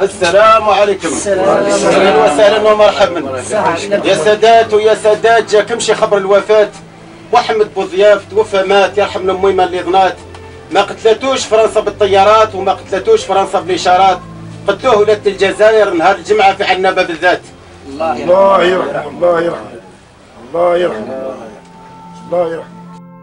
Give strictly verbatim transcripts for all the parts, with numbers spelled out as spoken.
السلام عليكم. اهلا وسهلا ومرحبا. يا سادات ويا سادات، جاكم شي خبر الوفاه. محمد بوضياف توفى، مات يرحم الميمه اللي ظنات. ما قتلتوش فرنسا بالطيارات وما قتلتوش فرنسا بالاشارات، قتلوه ولاة الجزائر نهار الجمعه في عنابه بالذات. الله يرحمه الله يرحمه الله يرحمه الله يرحمه.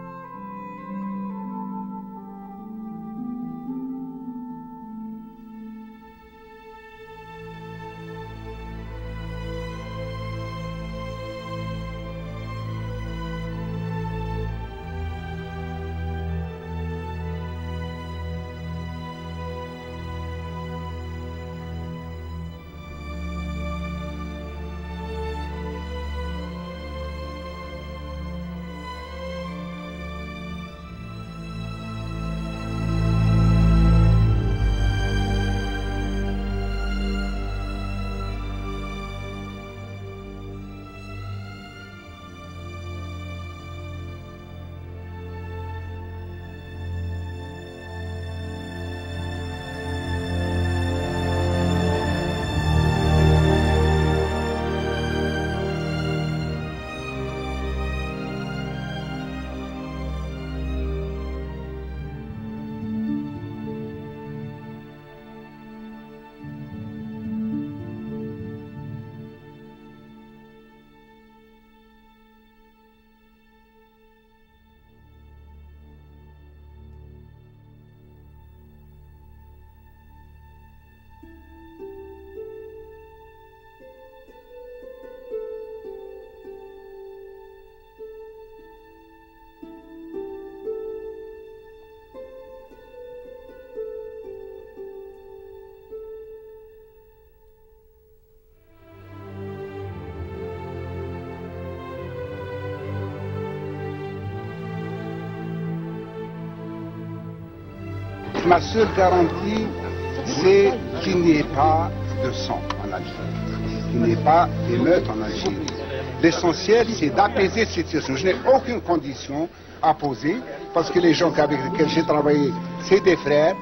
Ma seule garantie, c'est qu'il n'y ait pas de sang en Algérie, qu'il n'y ait pas d'émeute en Algérie. L'essentiel, c'est d'apaiser cette situation. Je n'ai aucune condition à poser, parce que les gens avec lesquels j'ai travaillé, c'est des frères,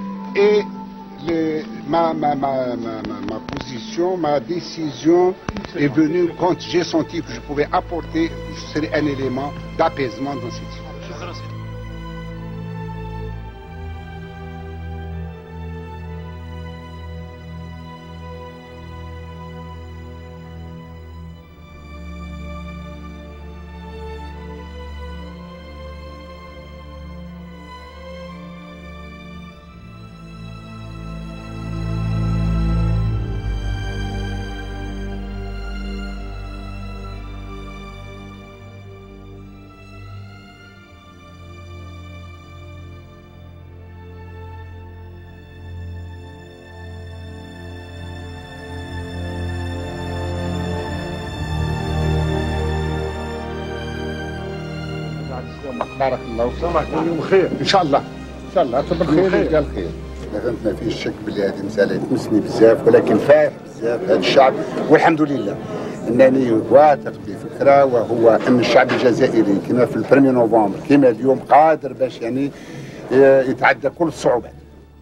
et le, ma, ma, ma, ma, ma position, ma décision est venue quand j'ai senti que je pouvais apporter un élément d'apaisement dans cette situation. بارك الله وسامحك واليوم خير ان شاء الله ان شاء الله تصبر خير يلقى الخير. ما فيش شك باللي هذه مساله تمسني بزاف، ولكن فارح بزاف هذا الشعب، والحمد لله انني واثق بفكره، وهو ان الشعب الجزائري كما في البريمي نوفمبر كما اليوم قادر باش يعني يتعدى كل الصعوبات.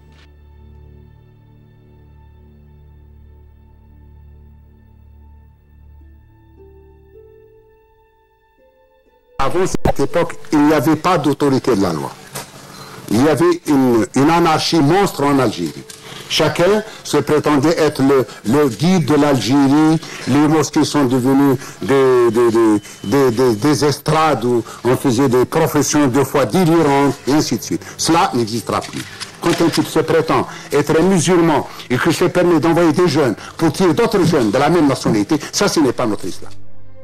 Avant cette époque, il n'y avait pas d'autorité de la loi. Il y avait une, une anarchie monstre en Algérie. Chacun se prétendait être le, le guide de l'Algérie. Les mosquées sont devenues des, des, des, des, des, des estrades où on faisait des professions de foi délirantes, et ainsi de suite. Cela n'existera plus. Quand un type se prétend être un musulman et que se permet d'envoyer des jeunes pour tuer d'autres jeunes de la même nationalité, ça, ce n'est pas notre islam.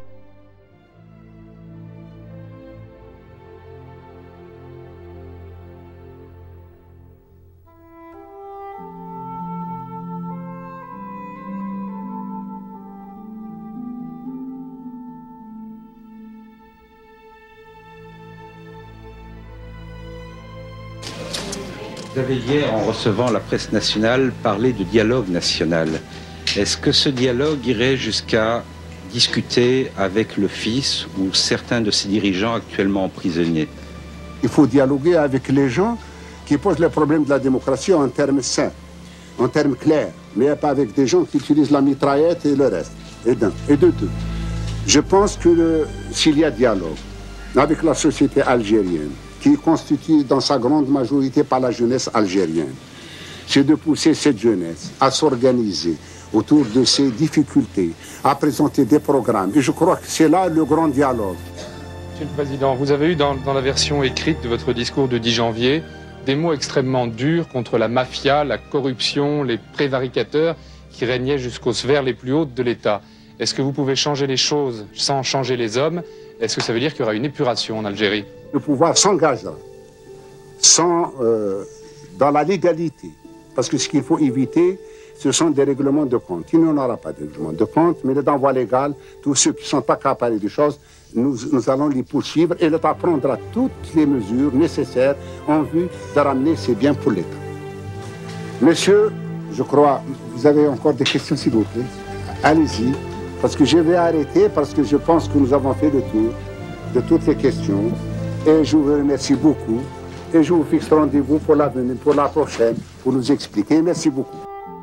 Vous avez hier, en recevant la presse nationale, parlé de dialogue national. Est-ce que ce dialogue irait jusqu'à discuter avec le fils ou certains de ses dirigeants actuellement emprisonnés? Il faut dialoguer avec les gens qui posent le problème de la démocratie en termes sains. en termes clairs, mais pas avec des gens qui utilisent la mitraillette et le reste. Et d'un, et de deux. Je pense que s'il y a dialogue avec la société algérienne, qui est constituée dans sa grande majorité par la jeunesse algérienne, c'est de pousser cette jeunesse à s'organiser autour de ses difficultés, à présenter des programmes. Et je crois que c'est là le grand dialogue. Monsieur le Président, vous avez eu dans, dans la version écrite de votre discours du dix janvier des mots extrêmement durs contre la mafia, la corruption, les prévaricateurs qui régnaient jusqu'aux sphères les plus hautes de l'État. Est-ce que vous pouvez changer les choses sans changer les hommes? Est-ce que ça veut dire qu'il y aura une épuration en Algérie? Le pouvoir s'engagera sans, euh, dans la légalité. Parce que ce qu'il faut éviter, ce sont des règlements de compte. Il n'y en aura pas de règlements de compte, mais dans la voie légale, tous ceux qui ne sont pas capables des choses, nous, nous allons les poursuivre et l'État prendra toutes les mesures nécessaires en vue de ramener ces biens pour l'État. Monsieur, je crois, vous avez encore des questions, s'il vous plaît? Allez-y, parce que je vais arrêter, parce que je pense que nous avons fait le tour de toutes les questions. Et je vous remercie beaucoup. Et je vous fixe rendez-vous pour la, pour la prochaine, pour nous expliquer. Merci beaucoup.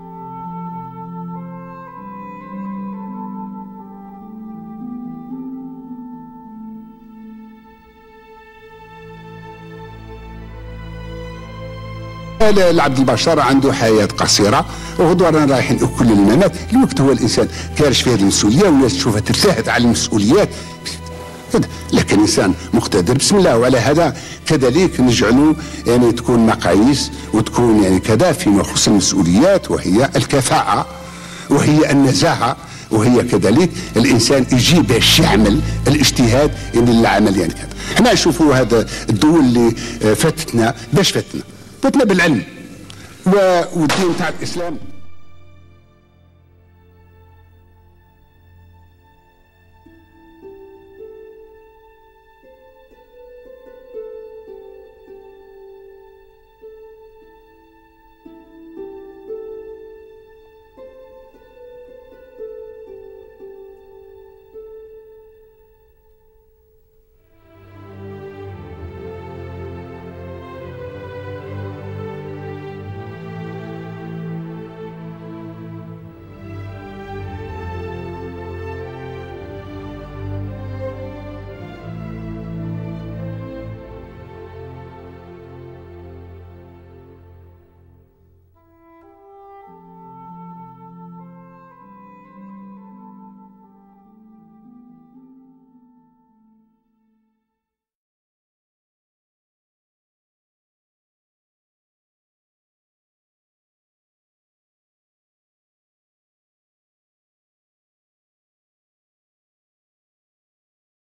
العبد البشر عنده حياة قصيرة وغدوة رايحين كل الممات. الوقت هو الإنسان كارش في هذه المسؤولية والناس تشوفها ترتاحت على المسؤوليات. لكن إنسان مقتدر بسم الله، وعلى هذا كذلك نجعله يعني تكون مقاييس وتكون يعني كذا فيما يخص المسؤوليات، وهي الكفاءة وهي النزاهة وهي كذلك الإنسان يجي باش يعمل الاجتهاد يعني العمل يعني كذا. احنا نشوفوا هذا الدول اللي فاتتنا باش فاتتنا فاتنا بالعلم والدين تاع الإسلام.